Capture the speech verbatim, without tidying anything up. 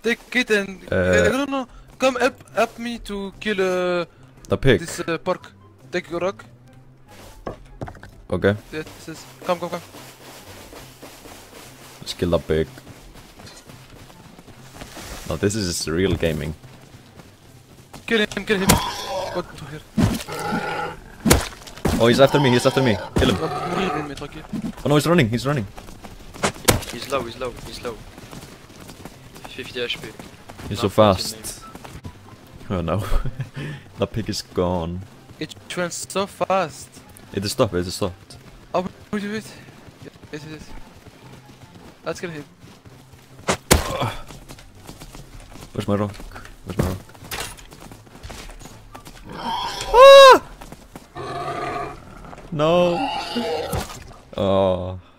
Take it and Uh, no, no, no. Come help, help me to kill uh, the pig. this uh, pork. Take your rock. Okay. Yes, yes. Come, come, come. Let's kill the pig. No, this is real gaming. Kill him, kill him. Go to here. Oh, he's after me, he's after me. Kill him. Oh no, he's running, he's running. He's low, he's low, he's low. fifty H P. He's so fast. Oh no. The pig is gone. It went so fast. It is stopped, it is stopped. Oh, wait, wait, wait. Yes, yes, yes. Let's kill him. Where's my rock? Where's my rock? Ah! No! Oh.